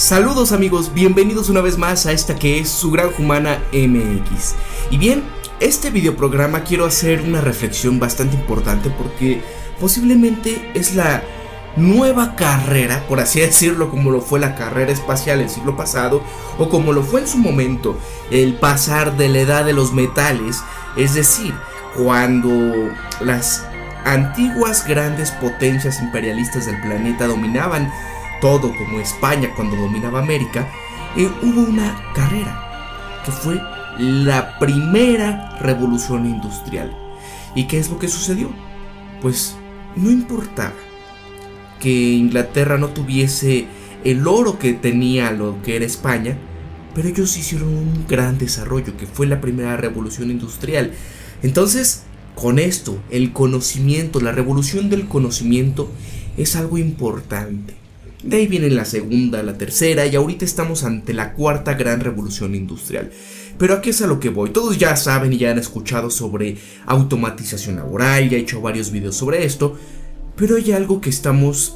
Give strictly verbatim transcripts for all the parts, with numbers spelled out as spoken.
Saludos amigos, bienvenidos una vez más a esta que es su Granja Humana M X. Y bien, este videoprograma quiero hacer una reflexión bastante importante porque posiblemente es la nueva carrera, por así decirlo, como lo fue la carrera espacial el siglo pasado, o como lo fue en su momento el pasar de la edad de los metales, es decir, cuando las antiguas grandes potencias imperialistas del planeta dominaban todo, como España cuando dominaba América, eh, hubo una carrera que fue la primera revolución industrial. ¿Y qué es lo que sucedió? Pues no importaba que Inglaterra no tuviese el oro que tenía lo que era España, pero ellos hicieron un gran desarrollo que fue la primera revolución industrial. Entonces, con esto, el conocimiento, la revolución del conocimiento es algo importante. De ahí viene la segunda, la tercera, y ahorita estamos ante la cuarta gran revolución industrial. Pero aquí es a lo que voy. Todos ya saben y ya han escuchado sobre automatización laboral, ya he hecho varios videos sobre esto, pero hay algo que estamos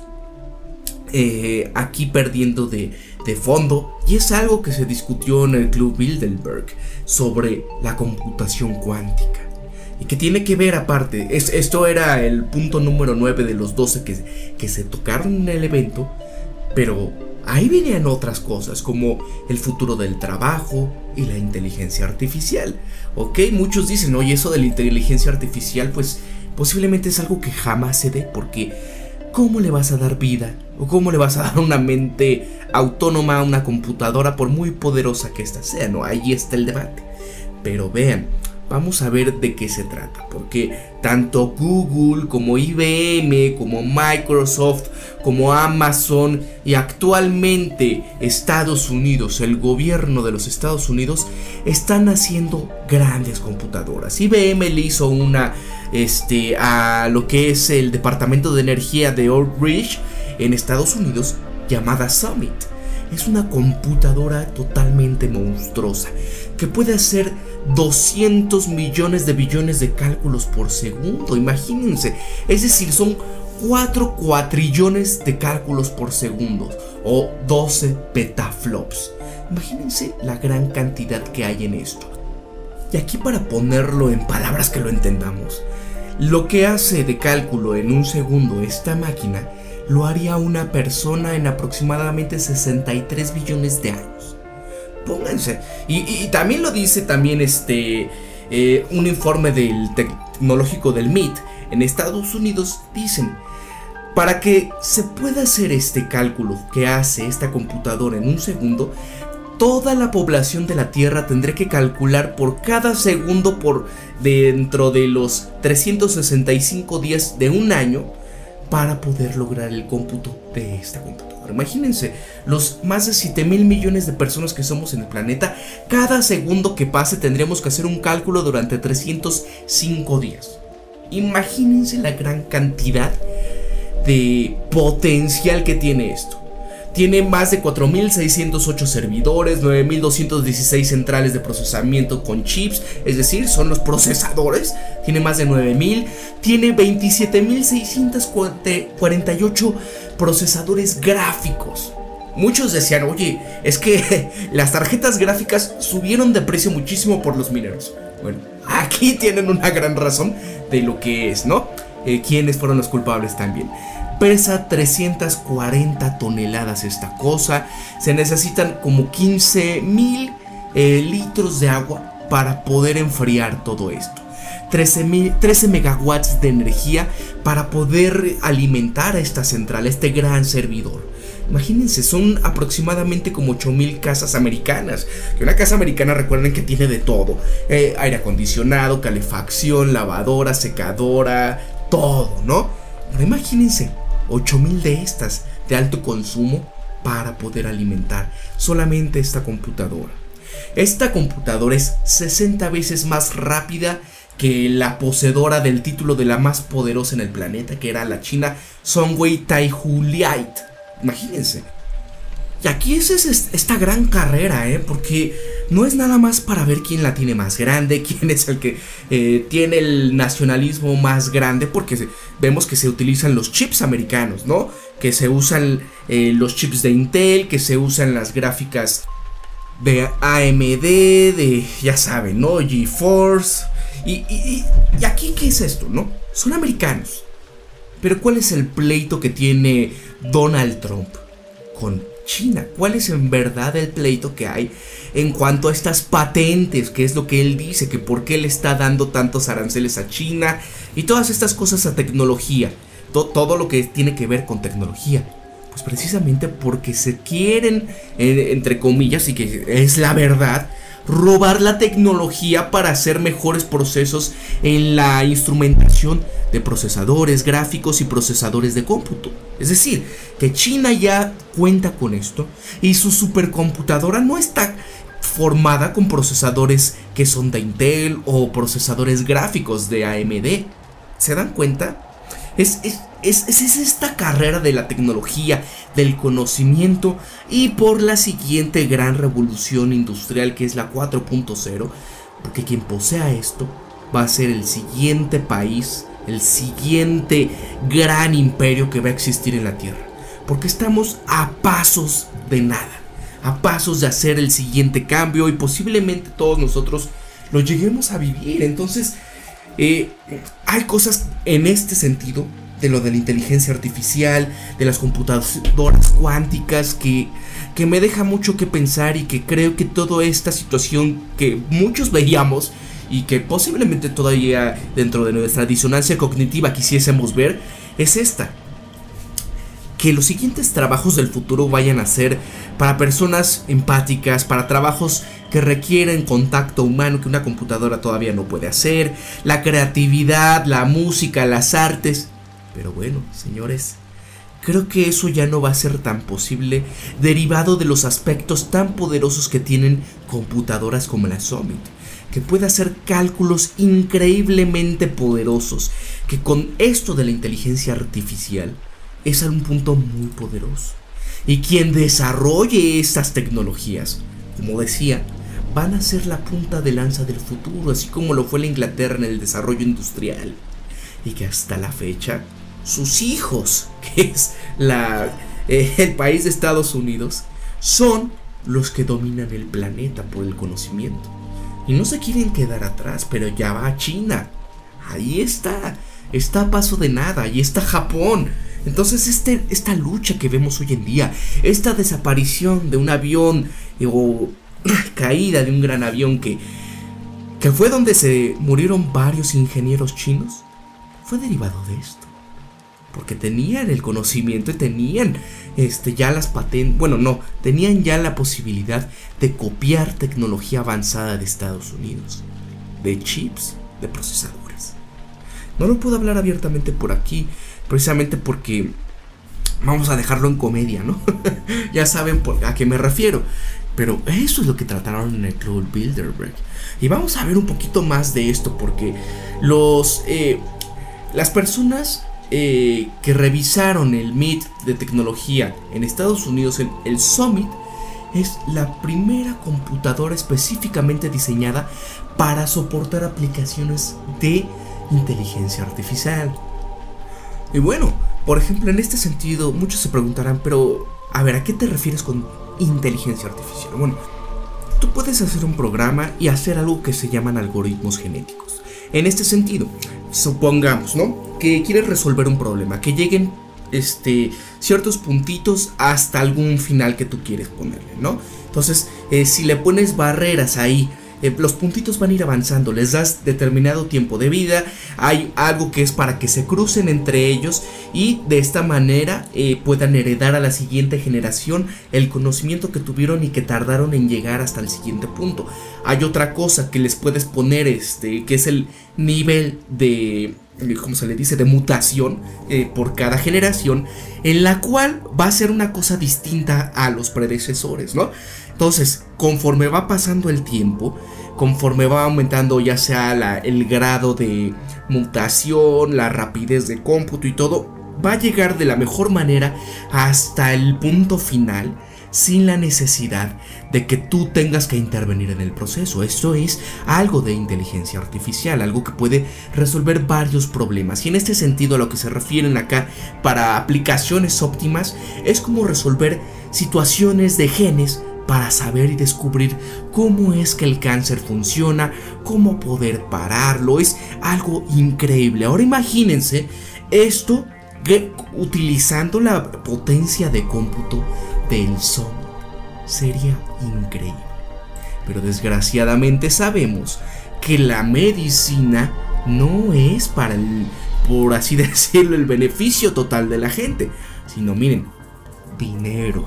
eh, aquí perdiendo de, de fondo, y es algo que se discutió en el Club Bilderberg sobre la computación cuántica. Y que tiene que ver aparte, es, esto era el punto número nueve de los doce que, que se tocaron en el evento, pero ahí venían otras cosas como el futuro del trabajo y la inteligencia artificial. Ok, muchos dicen, oye, eso de la inteligencia artificial pues posiblemente es algo que jamás se dé, porque ¿cómo le vas a dar vida? ¿O cómo le vas a dar una mente autónoma a una computadora por muy poderosa que ésta sea? No, ahí está el debate. Pero vean, vamos a ver de qué se trata, porque tanto Google como I B M, como Microsoft, como Amazon y actualmente Estados Unidos, el gobierno de los Estados Unidos, están haciendo grandes computadoras. I B M le hizo una este, a lo que es el Departamento de Energía de Oak Ridge en Estados Unidos, llamada Summit. Es una computadora totalmente monstruosa que puede hacer doscientos millones de billones de cálculos por segundo. Imagínense, es decir, son cuatro cuatrillones de cálculos por segundo o doce petaflops. Imagínense la gran cantidad que hay en esto. Y aquí, para ponerlo en palabras que lo entendamos, lo que hace de cálculo en un segundo esta máquina lo haría una persona en aproximadamente sesenta y tres billones de años. Pónganse. Y, y, y también lo dice también este eh, un informe del tecnológico del M I T en Estados Unidos. Dicen, para que se pueda hacer este cálculo que hace esta computadora en un segundo, toda la población de la Tierra tendría que calcular por cada segundo por dentro de los trescientos sesenta y cinco días de un año para poder lograr el cómputo de esta computadora. Imagínense, los más de siete mil millones de personas que somos en el planeta, cada segundo que pase tendríamos que hacer un cálculo durante trescientos cinco días. Imagínense la gran cantidad de potencial que tiene esto. Tiene más de cuatro mil seiscientos ocho servidores, nueve mil doscientos dieciséis centrales de procesamiento con chips, es decir, son los procesadores. Tiene más de nueve mil, tiene veintisiete mil seiscientos cuarenta y ocho procesadores gráficos. Muchos decían, oye, es que las tarjetas gráficas subieron de precio muchísimo por los mineros. Bueno, aquí tienen una gran razón de lo que es, ¿no? Eh, ¿Quiénes fueron los culpables también? Pesa trescientas cuarenta toneladas esta cosa. Se necesitan como quince mil eh, litros de agua para poder enfriar todo esto. trece megawatts de energía para poder alimentar a esta central, a este gran servidor. Imagínense, son aproximadamente como ocho mil casas americanas. Que una casa americana, recuerden que tiene de todo: eh, aire acondicionado, calefacción, lavadora, secadora, todo, ¿no? Pero imagínense, ocho mil de estas de alto consumo para poder alimentar solamente esta computadora. Esta computadora es sesenta veces más rápida que la poseedora del título de la más poderosa en el planeta, que era la china Sunway Taihulight. Imagínense. Y aquí es, es esta gran carrera, ¿eh? Porque no es nada más para ver quién la tiene más grande, quién es el que eh, tiene el nacionalismo más grande, porque se, vemos que se utilizan los chips americanos, ¿no? Que se usan eh, los chips de Intel, que se usan las gráficas de A M D, de, ya saben, ¿no? GeForce. Y, y, y aquí, ¿qué es esto, no? Son americanos. Pero ¿cuál es el pleito que tiene Donald Trump con China? ¿Cuál es en verdad el pleito que hay en cuanto a estas patentes? ¿Qué es lo que él dice? Que por qué le está dando tantos aranceles a China y todas estas cosas a tecnología, to todo lo que tiene que ver con tecnología. Pues precisamente porque se quieren, eh, entre comillas, y que es la verdad, robar la tecnología para hacer mejores procesos en la instrumentación de procesadores gráficos y procesadores de cómputo. Es decir, que China ya cuenta con esto y su supercomputadora no está formada con procesadores que son de Intel o procesadores gráficos de A M D. ¿Se dan cuenta? Es, es, es, es esta carrera de la tecnología, del conocimiento y por la siguiente gran revolución industrial, que es la cuatro punto cero, porque quien posea esto va a ser el siguiente país, el siguiente gran imperio que va a existir en la Tierra, porque estamos a pasos de nada, a pasos de hacer el siguiente cambio y posiblemente todos nosotros lo lleguemos a vivir. Entonces eh, hay cosas en este sentido de lo de la inteligencia artificial, de las computadoras cuánticas, que, que me deja mucho que pensar, y que creo que toda esta situación que muchos veíamos y que posiblemente todavía dentro de nuestra disonancia cognitiva quisiésemos ver, es esta: que los siguientes trabajos del futuro vayan a ser para personas empáticas, para trabajos que requieren contacto humano que una computadora todavía no puede hacer, la creatividad, la música, las artes. Pero bueno, señores, creo que eso ya no va a ser tan posible derivado de los aspectos tan poderosos que tienen computadoras como la Summit, que puede hacer cálculos increíblemente poderosos, que con esto de la inteligencia artificial es a un punto muy poderoso. Y quien desarrolle estas tecnologías, como decía, van a ser la punta de lanza del futuro, así como lo fue la Inglaterra en el desarrollo industrial. Y que hasta la fecha sus hijos, que es la, eh, el país de Estados Unidos, son los que dominan el planeta por el conocimiento. Y no se quieren quedar atrás, pero ya va China. Ahí está, está a paso de nada, ahí está Japón. Entonces este, esta lucha que vemos hoy en día, esta desaparición de un avión eh, o caída de un gran avión que, que fue donde se murieron varios ingenieros chinos, fue derivado de esto. Porque tenían el conocimiento y tenían este, ya las patentes, bueno no, tenían ya la posibilidad de copiar tecnología avanzada de Estados Unidos, de chips, de procesadores. No lo puedo hablar abiertamente por aquí, precisamente porque vamos a dejarlo en comedia, ¿no? Ya saben por, a qué me refiero. Pero eso es lo que trataron en el Club Bilderberg. Y vamos a ver un poquito más de esto, porque los eh, las personas eh, que revisaron el Meet de tecnología en Estados Unidos, en el Summit, es la primera computadora específicamente diseñada para soportar aplicaciones de inteligencia artificial. Y bueno, por ejemplo, en este sentido, muchos se preguntarán, pero a ver, ¿a qué te refieres con inteligencia artificial? Bueno, tú puedes hacer un programa y hacer algo que se llaman algoritmos genéticos. En este sentido, supongamos, ¿no?, que quieres resolver un problema, que lleguen este, ciertos puntitos hasta algún final que tú quieres ponerle, ¿no? Entonces, eh, si le pones barreras ahí, eh, los puntitos van a ir avanzando, les das determinado tiempo de vida, hay algo que es para que se crucen entre ellos y de esta manera eh, puedan heredar a la siguiente generación el conocimiento que tuvieron y que tardaron en llegar hasta el siguiente punto. Hay otra cosa que les puedes poner, este, que es el nivel de, ¿cómo se le dice?, de mutación eh, por cada generación, en la cual va a ser una cosa distinta a los predecesores, ¿no? Entonces, conforme va pasando el tiempo, conforme va aumentando ya sea la, el grado de mutación, la rapidez de cómputo y todo, va a llegar de la mejor manera hasta el punto final, sin la necesidad de que tú tengas que intervenir en el proceso. Esto es algo de inteligencia artificial, algo que puede resolver varios problemas. Y en este sentido, a lo que se refieren acá para aplicaciones óptimas es como resolver situaciones de genes para saber y descubrir cómo es que el cáncer funciona, cómo poder pararlo. Es algo increíble. Ahora imagínense esto que, utilizando la potencia de cómputo del Summit. Sería increíble. Pero desgraciadamente sabemos que la medicina no es para el, por así decirlo, el beneficio total de la gente, sino miren, dinero,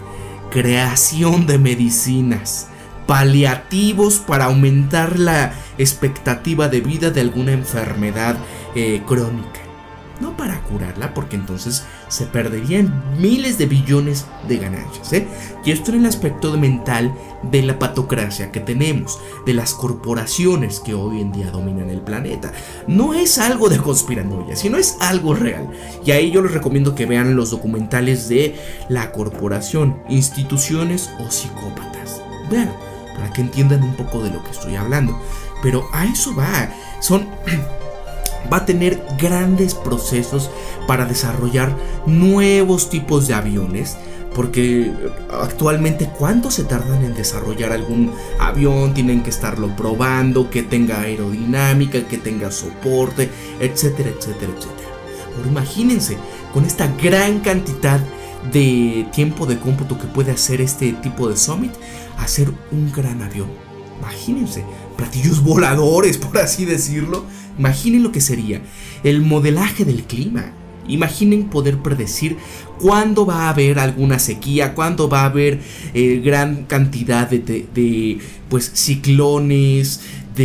creación de medicinas, paliativos para aumentar la expectativa de vida de alguna enfermedad eh, crónica. No para curarla, porque entonces se perderían miles de billones de ganancias, ¿eh? Y esto en el aspecto mental de la patocracia que tenemos, de las corporaciones que hoy en día dominan el planeta. No es algo de conspiranoia, sino es algo real. Y ahí yo les recomiendo que vean los documentales de la corporación, instituciones o psicópatas. Vean, para que entiendan un poco de lo que estoy hablando. Pero a eso va, son... va a tener grandes procesos para desarrollar nuevos tipos de aviones, porque actualmente ¿cuánto se tardan en desarrollar algún avión? Tienen que estarlo probando, que tenga aerodinámica, que tenga soporte, etcétera, etcétera, etcétera. Ahora imagínense, con esta gran cantidad de tiempo de cómputo que puede hacer este tipo de Summit, hacer un gran avión. Imagínense, platillos voladores, por así decirlo. Imaginen lo que sería el modelaje del clima. Imaginen poder predecir cuándo va a haber alguna sequía, cuándo va a haber eh, gran cantidad de, de, de pues, ciclones,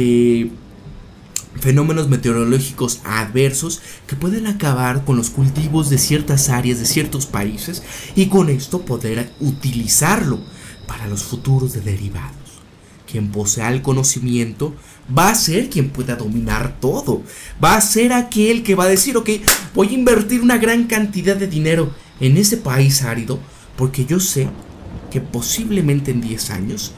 de fenómenos meteorológicos adversos que pueden acabar con los cultivos de ciertas áreas, de ciertos países, y con esto poder utilizarlo para los futuros de derivados. Quien posea el conocimiento va a ser quien pueda dominar todo. Va a ser aquel que va a decir, ok, voy a invertir una gran cantidad de dinero en ese país árido, porque yo sé que posiblemente en diez años,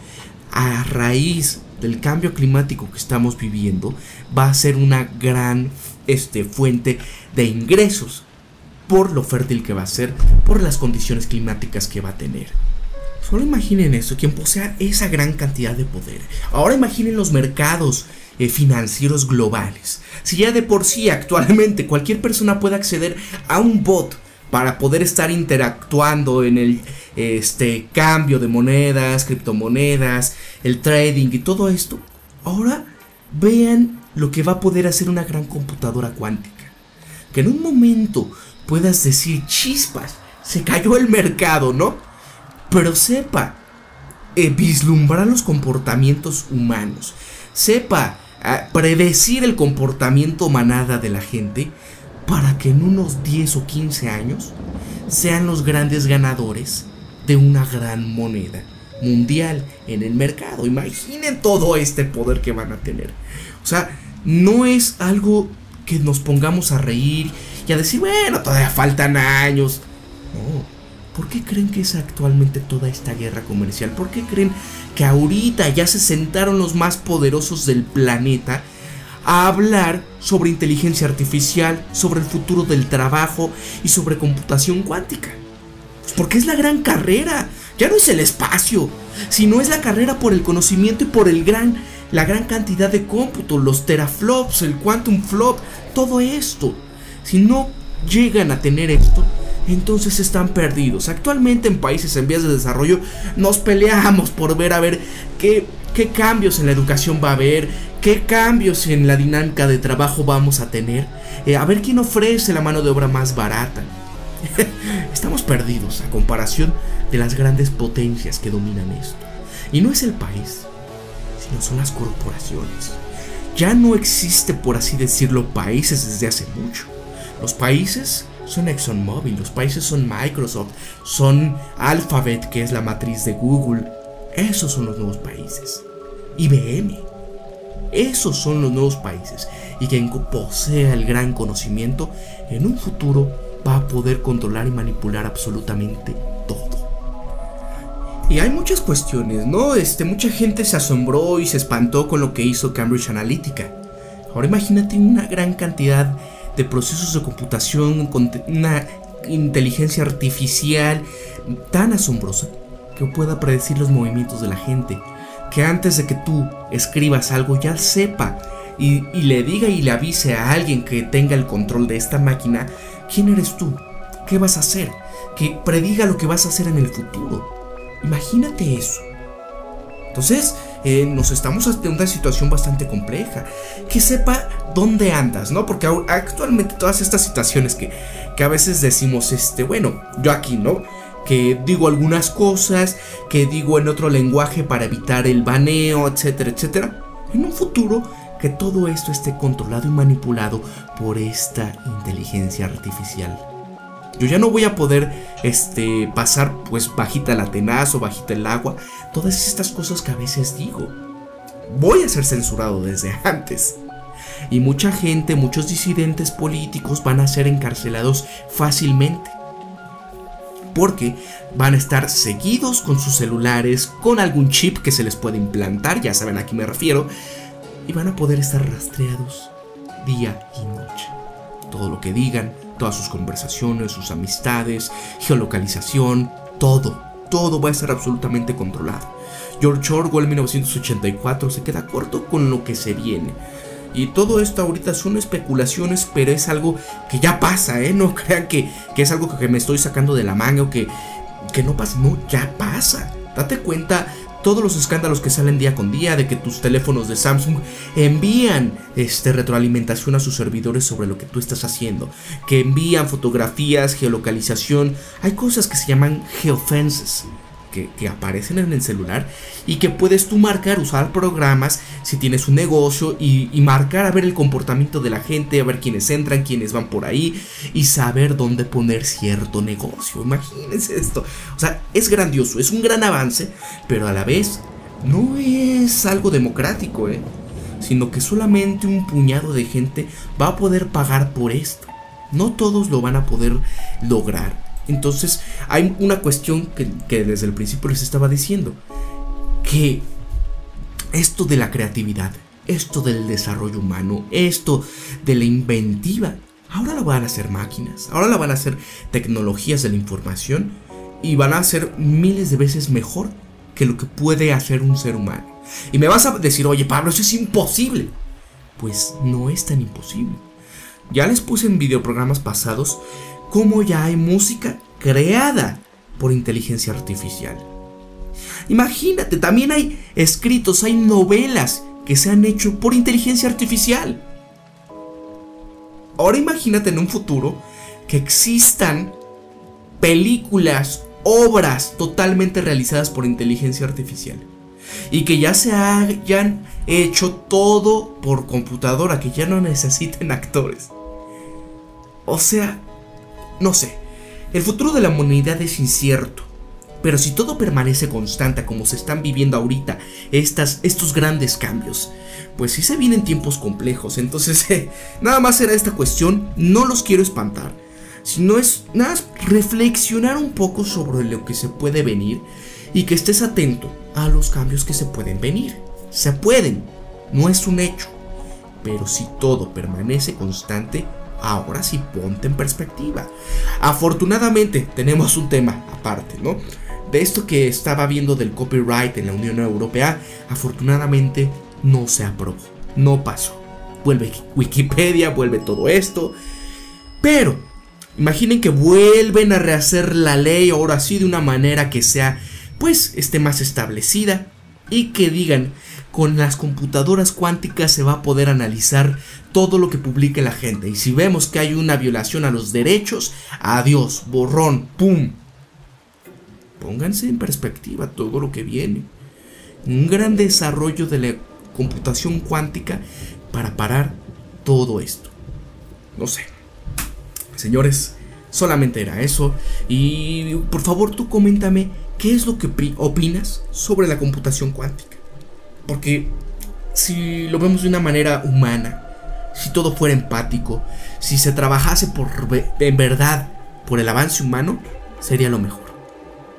a raíz del cambio climático que estamos viviendo, va a ser una gran este, fuente de ingresos por lo fértil que va a ser, por las condiciones climáticas que va a tener. Solo imaginen eso, quien posea esa gran cantidad de poder. Ahora imaginen los mercados eh, financieros globales. Si ya de por sí actualmente cualquier persona puede acceder a un bot para poder estar interactuando en el este, cambio de monedas, criptomonedas, el trading y todo esto, ahora vean lo que va a poder hacer una gran computadora cuántica. Que en un momento puedas decir, chispas, se cayó el mercado, ¿no? Pero sepa eh, vislumbrar los comportamientos humanos, sepa eh, predecir el comportamiento manada de la gente, para que en unos diez o quince años sean los grandes ganadores de una gran moneda mundial en el mercado. Imaginen todo este poder que van a tener. O sea, no es algo que nos pongamos a reír y a decir, bueno, todavía faltan años. No. ¿Por qué creen que es actualmente toda esta guerra comercial? ¿Por qué creen que ahorita ya se sentaron los más poderosos del planeta a hablar sobre inteligencia artificial, sobre el futuro del trabajo y sobre computación cuántica? Pues porque es la gran carrera. Ya no es el espacio, sino es la carrera por el conocimiento y por el gran, la gran cantidad de cómputo, los teraflops, el quantum flop, todo esto. Si no llegan a tener esto, entonces están perdidos. Actualmente en países en vías de desarrollo nos peleamos por ver a ver qué, qué cambios en la educación va a haber, qué cambios en la dinámica de trabajo vamos a tener, eh, a ver quién ofrece la mano de obra más barata. Estamos perdidos a comparación de las grandes potencias que dominan esto. Y no es el país, sino son las corporaciones. Ya no existe, por así decirlo, países desde hace mucho. Los países son ExxonMobil, los países son Microsoft, son Alphabet, que es la matriz de Google. Esos son los nuevos países. I B M. Esos son los nuevos países. Y quien posea el gran conocimiento, en un futuro va a poder controlar y manipular absolutamente todo. Y hay muchas cuestiones, ¿no? Este, mucha gente se asombró y se espantó con lo que hizo Cambridge Analytica. Ahora imagínate una gran cantidad de procesos de computación con una inteligencia artificial tan asombrosa que pueda predecir los movimientos de la gente, que antes de que tú escribas algo ya sepa y, y le diga y le avise a alguien que tenga el control de esta máquina quién eres tú, qué vas a hacer, que prediga lo que vas a hacer en el futuro. Imagínate eso. Entonces eh, nos estamos ante una situación bastante compleja. Que sepa dónde andas, ¿no? Porque actualmente todas estas situaciones que, que a veces decimos, este, bueno, yo aquí, ¿no? Que digo algunas cosas, que digo en otro lenguaje para evitar el baneo, etcétera, etcétera. En un futuro que todo esto esté controlado y manipulado por esta inteligencia artificial. Yo ya no voy a poder este, pasar pues bajita la tenaz o bajita el agua. Todas estas cosas que a veces digo. Voy a ser censurado desde antes. Y mucha gente, muchos disidentes políticos van a ser encarcelados fácilmente. Porque van a estar seguidos con sus celulares, con algún chip que se les puede implantar, ya saben a qué me refiero. Y van a poder estar rastreados día y noche. Todo lo que digan, todas sus conversaciones, sus amistades, geolocalización, todo, todo va a estar absolutamente controlado. George Orwell en mil novecientos ochenta y cuatro se queda corto con lo que se viene. Y todo esto ahorita son especulaciones, pero es algo que ya pasa, ¿eh? No crean que, que es algo que me estoy sacando de la manga o que, que no pasa, no, ya pasa. Date cuenta todos los escándalos que salen día con día de que tus teléfonos de Samsung envían este, retroalimentación a sus servidores sobre lo que tú estás haciendo, que envían fotografías, geolocalización. Hay cosas que se llaman geofences que, que aparecen en el celular y que puedes tú marcar, usar programas si tienes un negocio y, y marcar a ver el comportamiento de la gente, a ver quiénes entran, quiénes van por ahí y saber dónde poner cierto negocio. Imagínense esto. O sea, es grandioso, es un gran avance, pero a la vez no es algo democrático, ¿eh? Sino que solamente un puñado de gente va a poder pagar por esto. No todos lo van a poder lograr. Entonces hay una cuestión que, que desde el principio les estaba diciendo, que esto de la creatividad, esto del desarrollo humano, esto de la inventiva, ahora lo van a hacer máquinas, ahora lo van a hacer tecnologías de la información y van a ser miles de veces mejor que lo que puede hacer un ser humano. Y me vas a decir, oye Pablo, eso es imposible. Pues no es tan imposible. Ya les puse en videoprogramas pasados cómo ya hay música creada por inteligencia artificial. Imagínate, también hay escritos, hay novelas que se han hecho por inteligencia artificial. Ahora imagínate en un futuro que existan películas, obras totalmente realizadas por inteligencia artificial y que ya se hayan hecho todo por computadora, que ya no necesiten actores. O sea, no sé, el futuro de la humanidad es incierto, pero si todo permanece constante como se están viviendo ahorita estas, estos grandes cambios, pues sí se vienen tiempos complejos. Entonces eh, nada más era esta cuestión, no los quiero espantar, sino es nada más reflexionar un poco sobre lo que se puede venir y que estés atento a los cambios que se pueden venir. Se pueden, no es un hecho, pero si todo permanece constante, ahora sí ponte en perspectiva. Afortunadamente tenemos un tema aparte, ¿no? De esto que estaba viendo del copyright en la Unión Europea, afortunadamente no se aprobó, no pasó. Vuelve Wikipedia, vuelve todo esto, pero imaginen que vuelven a rehacer la ley ahora sí de una manera que sea pues esté más establecida y que digan, con las computadoras cuánticas se va a poder analizar todo lo que publique la gente, y si vemos que hay una violación a los derechos, adiós, borrón, pum. Pónganse en perspectiva todo lo que viene. Un gran desarrollo de la computación cuántica para parar todo esto. No sé, señores, solamente era eso. Y por favor tú coméntame qué es lo que opinas sobre la computación cuántica. Porque si lo vemos de una manera humana, si todo fuera empático, si se trabajase por en verdad por el avance humano, sería lo mejor.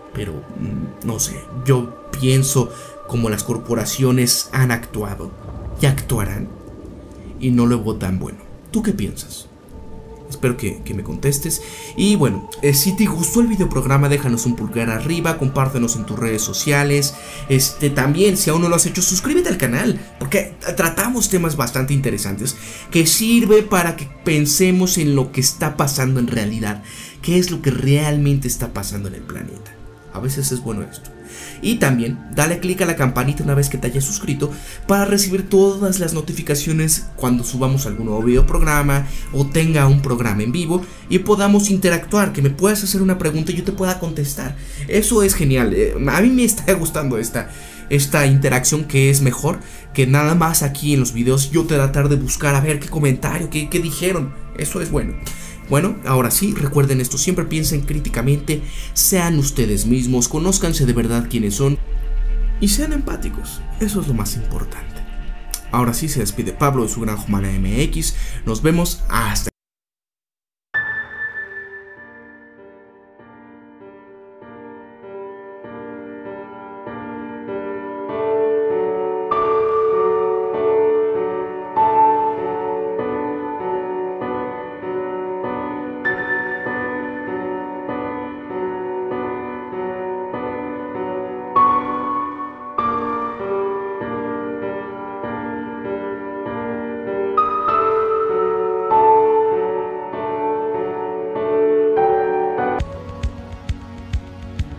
pero no sé, yo pienso como las corporaciones han actuado y actuarán, y no lo veo tan bueno. ¿Tú qué piensas? Espero que, que me contestes. Y bueno, eh, si te gustó el videoprograma, déjanos un pulgar arriba, compártenos en tus redes sociales. Este, también, si aún no lo has hecho, suscríbete al canal, porque tratamos temas bastante interesantes que sirve para que pensemos en lo que está pasando en realidad, qué es lo que realmente está pasando en el planeta. A veces es bueno esto. Y también dale click a la campanita una vez que te hayas suscrito para recibir todas las notificaciones cuando subamos algún nuevo videoprograma o tenga un programa en vivo y podamos interactuar, que me puedas hacer una pregunta y yo te pueda contestar. Eso es genial. A mí me está gustando esta, esta interacción, que es mejor que nada más aquí en los videos yo tratar de buscar a ver qué comentario, qué, qué dijeron. Eso es bueno. Bueno, ahora sí, recuerden esto, siempre piensen críticamente, sean ustedes mismos, conózcanse de verdad quiénes son y sean empáticos, eso es lo más importante. Ahora sí, se despide Pablo de su Granja Humana M X, nos vemos hasta